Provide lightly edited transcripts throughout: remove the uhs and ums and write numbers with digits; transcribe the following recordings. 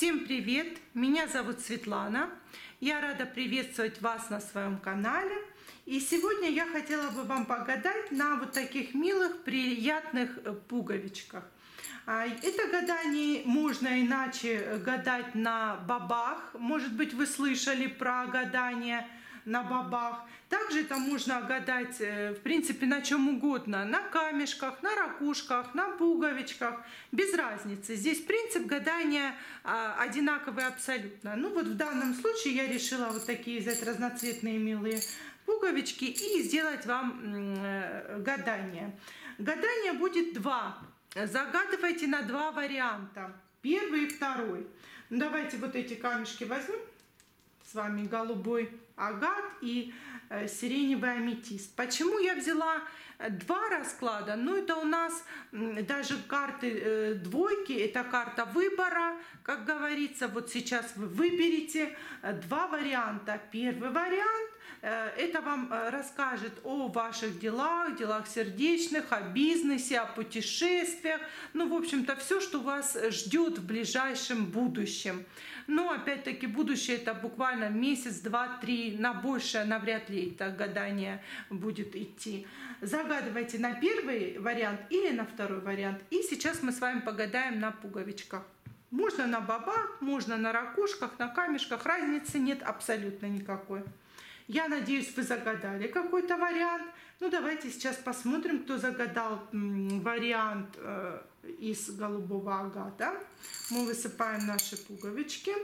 Всем привет! Меня зовут Светлана. Я рада приветствовать вас на своем канале. И сегодня я хотела бы вам погадать на вот таких милых, приятных пуговичках. Это гадание можно иначе гадать на бобах. Может быть, вы слышали про гадание на бобах. Также это можно гадать, в принципе, на чем угодно. На камешках, на ракушках, на пуговичках. Без разницы. Здесь принцип гадания одинаковый абсолютно. Ну вот в данном случае я решила вот такие взять разноцветные милые пуговички и сделать вам гадание. Гадание будет два. Загадывайте на два варианта. Первый и второй. Давайте вот эти камешки возьмем. С вами голубой агат и сиреневый аметист. Почему я взяла два расклада? Ну, это у нас даже карты двойки, это карта выбора, как говорится. Вот сейчас вы выберете два варианта. Первый вариант это вам расскажет о ваших делах, делах сердечных, о бизнесе, о путешествиях. Ну, в общем-то, все, что вас ждет в ближайшем будущем. Но, опять-таки, будущее это буквально месяц, два, три, на большее навряд ли это гадание будет идти. Загадывайте на первый вариант или на второй вариант. И сейчас мы с вами погадаем на пуговичках. Можно на бобах, можно на ракушках, на камешках. Разницы нет абсолютно никакой. Я надеюсь, вы загадали какой-то вариант. Ну, давайте сейчас посмотрим, кто загадал вариант из голубого агата. Мы высыпаем наши пуговички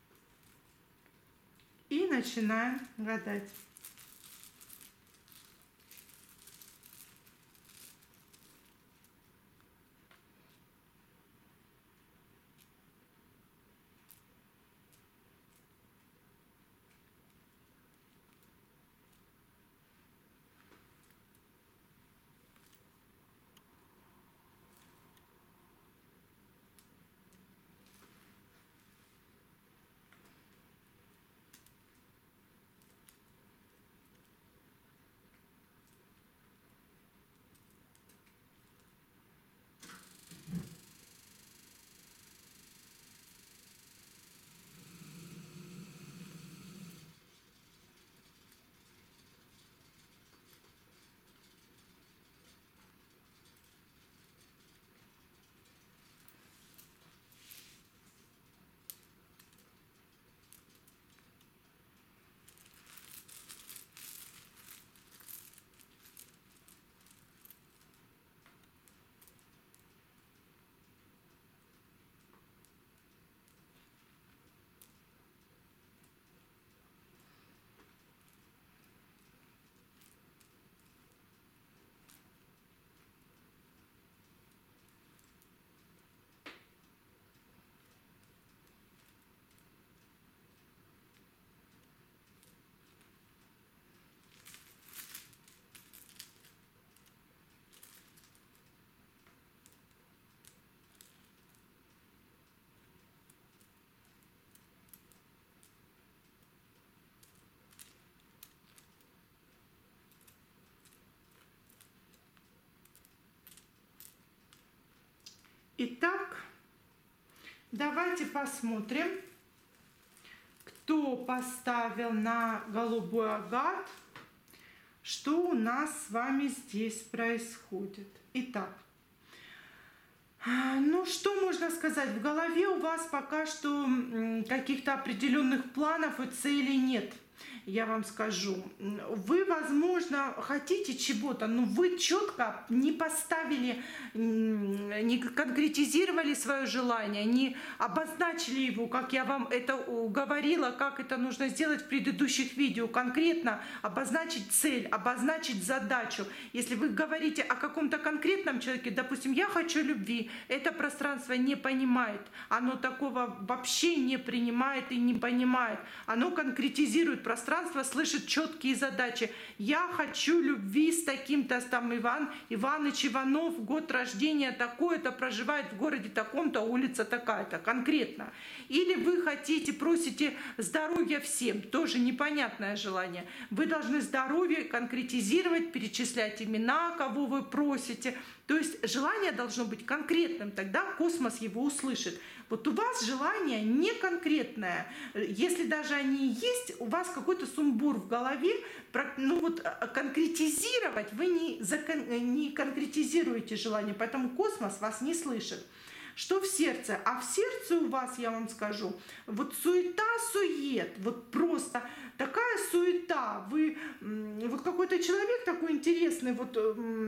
и начинаем гадать. Итак, давайте посмотрим, кто поставил на голубой агат, что у нас с вами здесь происходит. Итак, ну что можно сказать, в голове у вас пока что каких-то определенных планов и целей нет. Я вам скажу, вы, возможно, хотите чего-то, но вы четко не поставили, не конкретизировали свое желание, не обозначили его, как я вам это говорила, как это нужно сделать в предыдущих видео, конкретно обозначить цель, обозначить задачу. Если вы говорите о каком-то конкретном человеке, допустим, я хочу любви, это пространство не понимает, оно такого вообще не принимает и не понимает, оно конкретизирует пространство, слышит четкие задачи. Я хочу любви с таким-то, там Иван Иваныч Иванов, год рождения такой-то, проживает в городе таком-то, улица такая-то, конкретно. Или вы хотите, просите здоровья всем, тоже непонятное желание. Вы должны здоровье конкретизировать, перечислять имена, кого вы просите. То есть желание должно быть конкретным, тогда космос его услышит. Вот у вас желание не конкретное. Если даже они и есть, у вас какой-то сумбур в голове, ну вот конкретизировать вы не конкретизируете желание, поэтому космос вас не слышит. Что в сердце? А в сердце у вас, я вам скажу, вот суета-сует, вот просто такая суета. Вы вот какой-то человек такой интересный, вот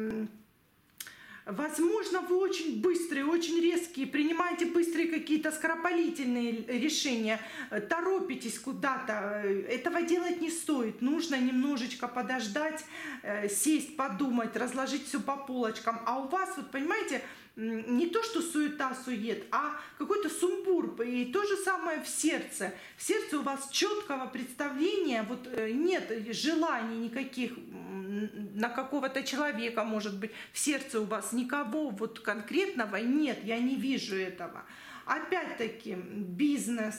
возможно, вы очень быстрые, очень резкие, принимаете быстрые какие-то скоропалительные решения, торопитесь куда-то. Этого делать не стоит. Нужно немножечко подождать, сесть, подумать, разложить все по полочкам. А у вас, вот понимаете, не то, что суета-сует, а какой-то сумбур. И то же самое в сердце. В сердце у вас четкого представления, вот нет желаний никаких на какого-то человека, может быть. В сердце у вас никого вот конкретного нет, я не вижу этого. Опять-таки, бизнес.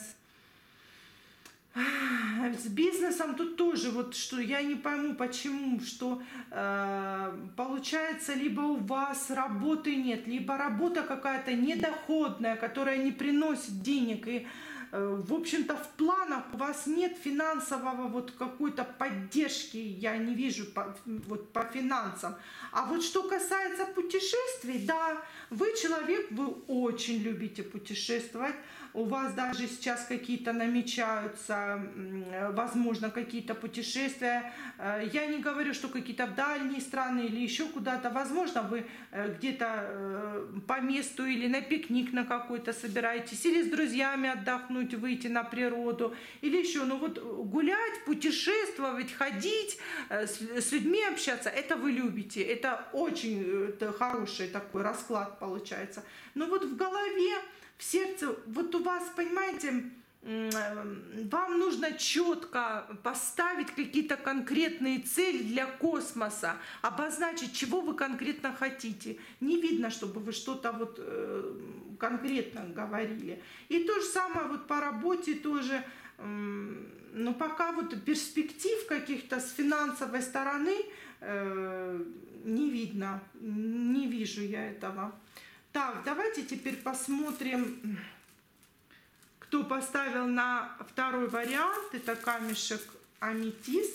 С бизнесом тут тоже вот что я не пойму почему, что получается либо у вас работы нет, либо работа какая-то недоходная, которая не приносит денег, и в общем-то в планах у вас нет финансового вот какой-то поддержки, я не вижу вот по финансам. А вот что касается путешествий, да, вы человек, вы очень любите путешествовать. У вас даже сейчас какие-то намечаются, возможно, какие-то путешествия. Я не говорю, что какие-то в дальние страны или еще куда-то. Возможно, вы где-то по месту или на пикник на какой-то собираетесь, или с друзьями отдохнуть, выйти на природу, или еще. Ну вот гулять, путешествовать, ходить, с людьми общаться, это вы любите. Это очень хороший такой расклад получается. Но вот в голове, в сердце, вот у вас, понимаете, вам нужно четко поставить какие-то конкретные цели для космоса, обозначить, чего вы конкретно хотите. Не видно, чтобы вы что-то вот конкретно говорили. И то же самое вот по работе тоже. Но пока вот перспектив каких-то с финансовой стороны не видно, не вижу я этого. Так, давайте теперь посмотрим, кто поставил на второй вариант. Это камешек аметист.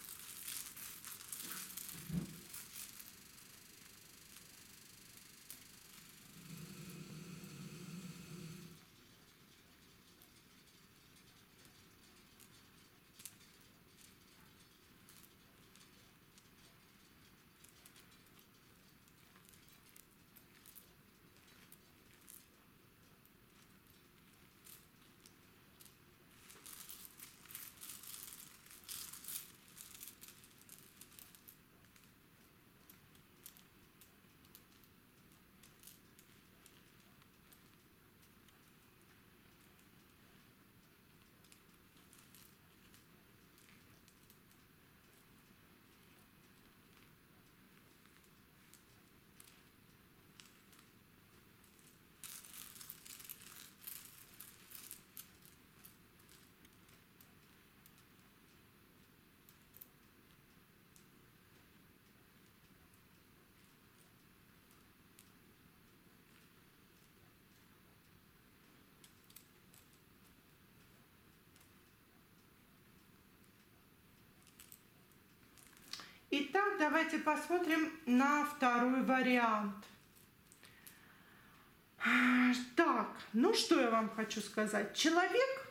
Итак, давайте посмотрим на второй вариант. Так, ну что я вам хочу сказать. Человек,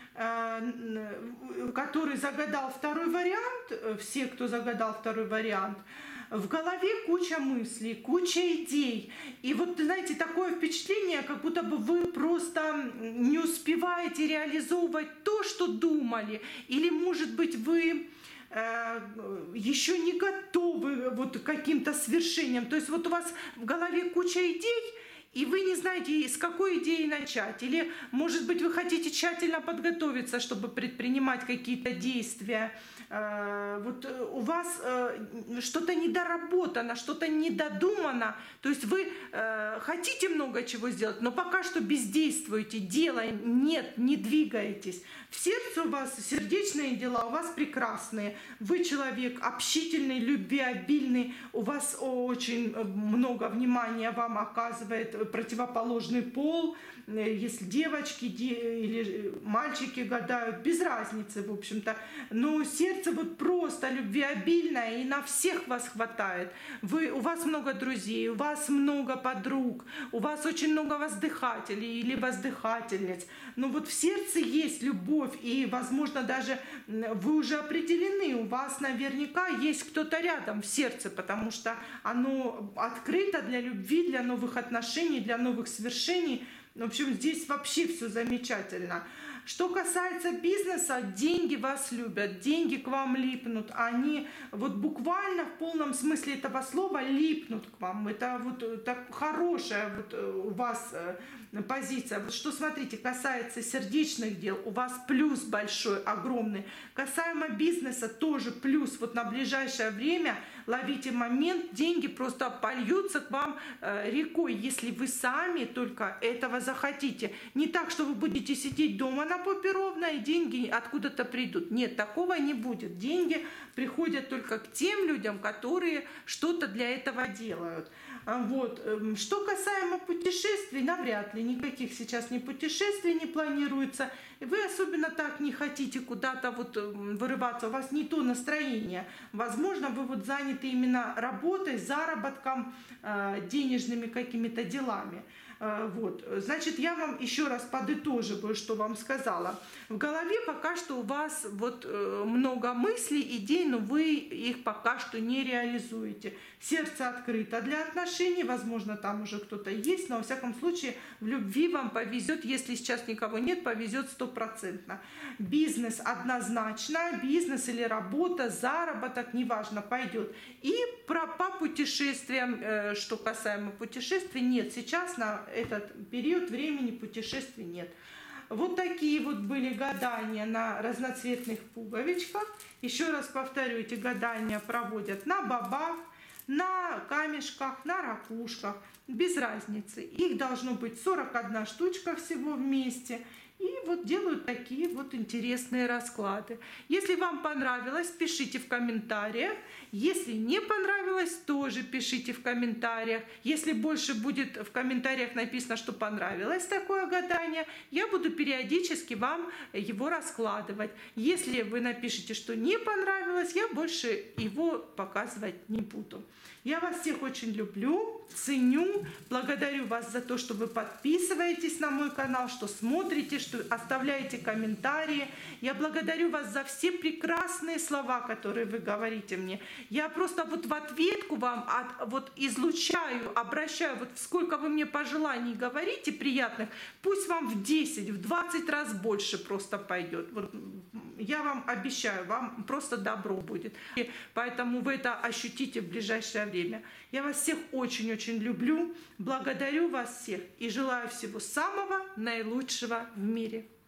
который загадал второй вариант, все, кто загадал второй вариант, в голове куча мыслей, куча идей. И вот, знаете, такое впечатление, как будто бы вы просто не успеваете реализовывать то, что думали. Или, может быть, вы еще не готовы вот к каким-то свершениям. То есть вот у вас в голове куча идей, и вы не знаете, с какой идеи начать. Или, может быть, вы хотите тщательно подготовиться, чтобы предпринимать какие-то действия. Вот у вас что-то недоработано, что-то недодумано. То есть вы хотите много чего сделать, но пока что бездействуете, дела нет, не двигаетесь. В сердце у вас сердечные дела, у вас прекрасные. Вы человек общительный, любвеобильный. У вас очень много внимания вам оказывает вот противоположный пол, если девочки или мальчики гадают, без разницы, в общем-то. Но сердце вот просто любвеобильное, и на всех вас хватает. У вас много друзей, у вас много подруг, у вас очень много воздыхателей или воздыхательниц. Но вот в сердце есть любовь, и, возможно, даже вы уже определены, у вас наверняка есть кто-то рядом в сердце, потому что оно открыто для любви, для новых отношений, для новых свершений. В общем, здесь вообще все замечательно. Что касается бизнеса, деньги вас любят, деньги к вам липнут. Они вот буквально в полном смысле этого слова липнут к вам. Это вот так хорошая вот у вас позиция. Вот что, смотрите, касается сердечных дел, у вас плюс большой, огромный. Касаемо бизнеса, тоже плюс. Вот на ближайшее время ловите момент, деньги просто польются к вам рекой, если вы сами только этого захотите. Не так, что вы будете сидеть дома на попе ровно, и деньги откуда-то придут. Нет, такого не будет. Деньги приходят только к тем людям, которые что-то для этого делают. Вот. Что касаемо путешествий, навряд ли никаких сейчас ни путешествий не планируется. Вы особенно так не хотите куда-то вот вырываться, у вас не то настроение. Возможно, вы вот заняты именно работой, заработком, денежными какими-то делами. Вот. Значит, я вам еще раз подытоживаю, что вам сказала. В голове пока что у вас вот много мыслей, идей, но вы их пока что не реализуете. Сердце открыто для отношений, возможно, там уже кто-то есть, но во всяком случае в любви вам повезет, если сейчас никого нет, повезет 100%. Бизнес однозначно, бизнес или работа, заработок, неважно, пойдет. И по путешествиям, что касаемо путешествий, нет, сейчас на этот период времени путешествий нет. Вот такие вот были гадания на разноцветных пуговичках. Еще раз повторю, эти гадания проводят на бобах, на камешках, на ракушках, без разницы. Их должно быть 41 штучка всего вместе. И вот делают такие вот интересные расклады. Если вам понравилось, пишите в комментариях. Если не понравилось, тоже пишите в комментариях. Если больше будет в комментариях написано, что понравилось такое гадание, я буду периодически вам его раскладывать. Если вы напишите, что не понравилось, я больше его показывать не буду. Я вас всех очень люблю, ценю, благодарю вас за то, что вы подписываетесь на мой канал, что смотрите, что оставляете комментарии. Я благодарю вас за все прекрасные слова, которые вы говорите мне. Я просто вот в ответку вам вот излучаю, обращаю, вот сколько вы мне пожеланий говорите приятных, пусть вам в 10, в 20 раз больше просто пойдет. Вот я вам обещаю, вам просто добро будет. И поэтому вы это ощутите в ближайшее время. Я вас всех очень-очень люблю, благодарю вас всех и желаю всего самого наилучшего в мире.